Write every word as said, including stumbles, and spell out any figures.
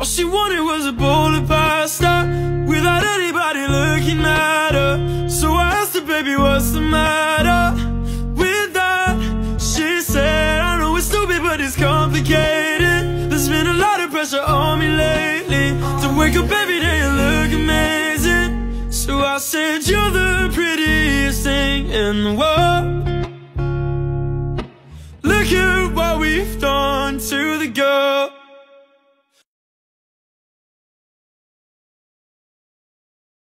All she wanted was a bowl of pasta without anybody looking at her. So I asked her, baby, what's the matter with that? She said, I know it's stupid, but it's complicated. There's been a lot of pressure on me lately to wake up every day and look amazing. So I said, you're the prettiest thing in the world. Look at what we've done.